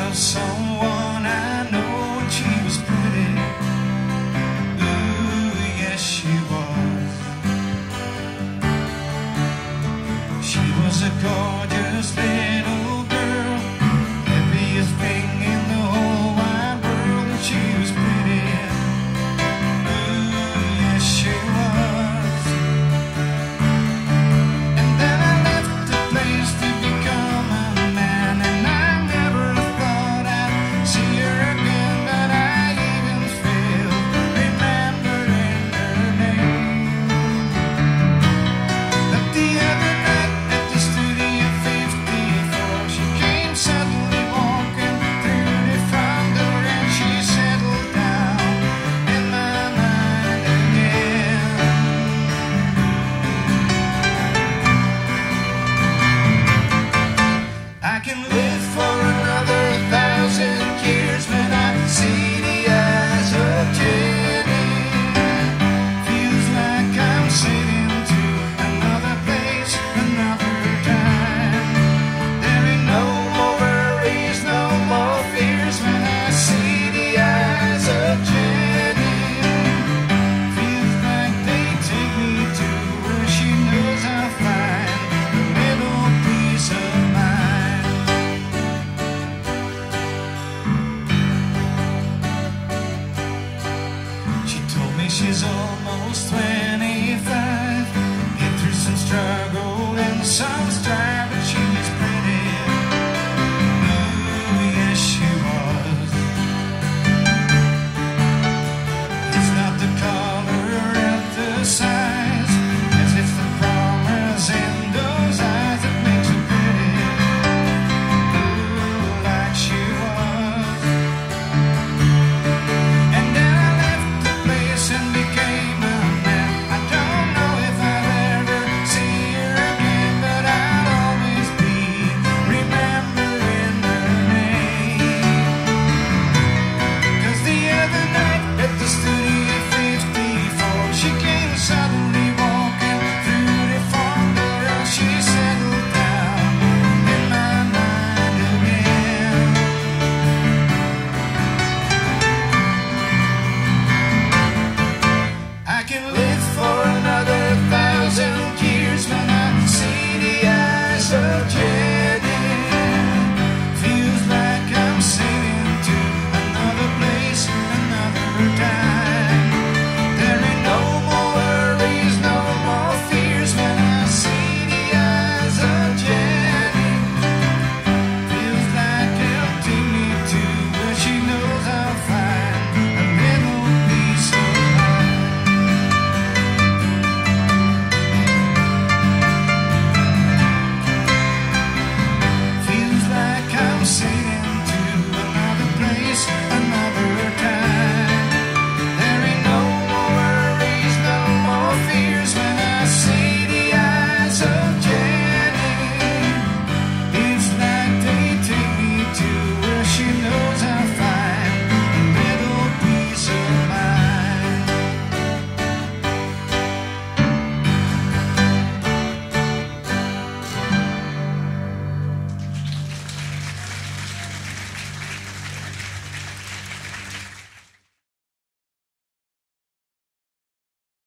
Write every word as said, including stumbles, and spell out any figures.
of someone I know, and she was pretty. Ooh, yes she was. She was a gorgeous little girl, happiest thing in the whole wide world, and she was pretty. Ooh, yes she was. And then I left the place to become a man, and I never thought I'd see her again, but I even failed remembering her name. But the other night at the Studio fifty-four, she came suddenly walking through the front door, and she settled down in my mind again. I can live for another thousand years when I see the eyes of Jenny. Feels like I'm sitting to another place, another time. There ain't no more worries, no more fears when I see the eyes of Jenny. Feels like they take me to where she knows I'll find a little piece of mind. She told me she's almost twenty-five, been through some struggle and some strife, but she's pretty. Ooh, yes she was. It's not the color or the size, as it's the promise in those eyes that makes her pretty. Ooh, like she was. And then I left the place and became a man. I don't know if I'll ever see her again, but I'll always be remembering her name. 'Cause the other night at the Studio fifty-four, she came suddenly walking through the front door, and she settled down in my mind again. I can live for another thousand years when I see the eyes of Jenny. Feels like I'm sailing to another place, another time.